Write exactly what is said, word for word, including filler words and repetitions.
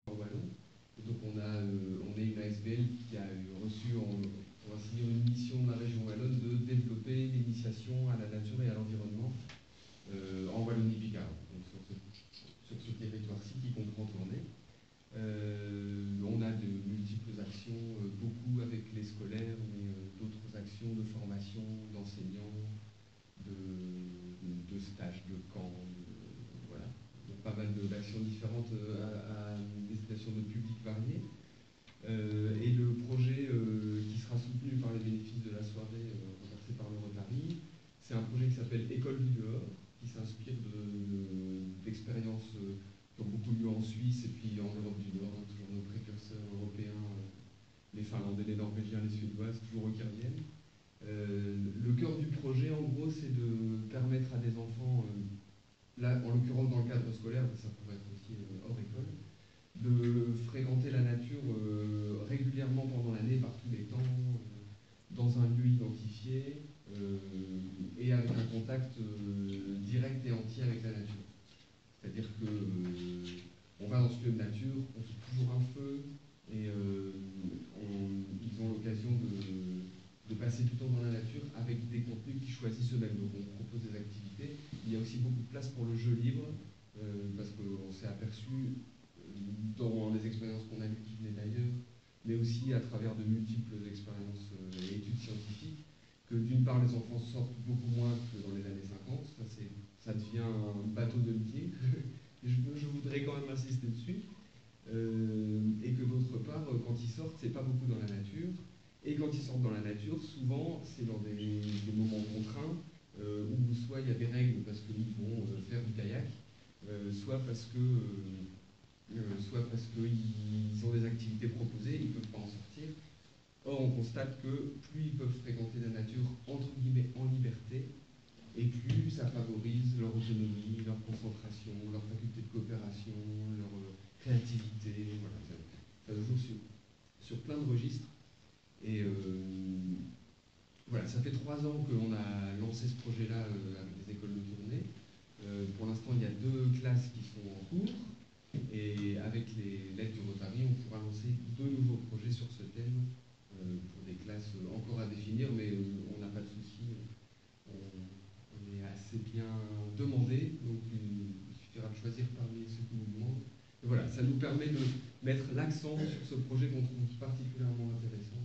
en Wallon. Et donc on, a, euh, on est une A S B L qui a reçu, en, on va se dire, une mission de la région wallonne de développer l'initiation à la nature et à l'environnement euh, en Wallonie-Picarde, donc sur ce, sur ce territoire-ci qui comprend Tournai. Euh, on a de multiples actions, euh, beaucoup avec les scolaires, mais euh, d'autres actions de formation, d'enseignants, de, de, de stages, de camps, de, voilà. Donc pas mal d'actions différentes euh, à, à destination de publics variés. Euh, et le projet euh, qui sera soutenu par les bénéfices de la soirée euh, reversés par le Rotary, c'est un projet qui s'appelle École du dehors, qui s'inspire d'expériences de, de, euh, qui ont beaucoup lieu en Suisse et puis en Europe du Nord, hein, toujours nos précurseurs européens, euh, les Finlandais, les Norvégiens, les Suédois, toujours eux qui reviennent. Euh, le cœur du projet, en gros, c'est de permettre à des enfants, euh, là, en l'occurrence dans le cadre scolaire, mais ça pourrait être aussi euh, hors école, de fréquenter la nature euh, régulièrement pendant l'année, par tous les temps, euh, dans un lieu identifié euh, et avec un contact euh, direct et entier avec la nature. C'est-à-dire que euh, on va dans ce lieu de nature, on fait toujours un feu et euh, on, ils ont l'occasion de, de passer du temps dans la nature avec des contenus qu'ils choisissent eux-mêmes. Donc on propose des activités. Il y a aussi beaucoup de place pour le jeu libre euh, parce qu'on s'est aperçu dans les expériences qu'on a vues qui venaient d'ailleurs, mais aussi à travers de multiples expériences euh, et études scientifiques, que d'une part les enfants sortent beaucoup moins que dans les années cinquante, ça, ça devient un bateau de lié, je, je voudrais quand même insister dessus, euh, et que d'autre part, quand ils sortent, c'est pas beaucoup dans la nature, et quand ils sortent dans la nature, souvent c'est dans des, des moments contraints, euh, où soit il y a des règles parce qu'ils vont euh, faire du kayak, euh, soit parce que euh, Euh, soit parce qu'ils ont des activités proposées, ils ne peuvent pas en sortir. Or, on constate que plus ils peuvent fréquenter la nature, entre guillemets, en liberté, et plus ça favorise leur autonomie, leur concentration, leur faculté de coopération, leur euh, créativité. Voilà, ça, ça joue sur, sur plein de registres. Et euh, voilà, ça fait trois ans qu'on a lancé ce projet-là euh, avec des écoles de tournée. Euh, pour l'instant, il y a deux classes qui sont en cours. Et avec l'aide du Rotary, on pourra lancer de nouveaux projets sur ce thème euh, pour des classes encore à définir, mais euh, on n'a pas de souci. On, on est assez bien demandé, donc il, il suffira de choisir parmi ceux qui nous demandent. Et voilà, ça nous permet de mettre l'accent sur ce projet qu'on trouve particulièrement intéressant